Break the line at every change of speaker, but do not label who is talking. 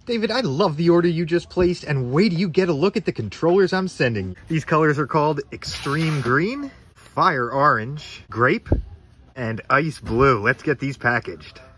David, I love the order you just placed, and wait till you get a look at the controllers I'm sending. These colors are called Extreme Green, Fire Orange, Grape, and Ice Blue. Let's get these packaged.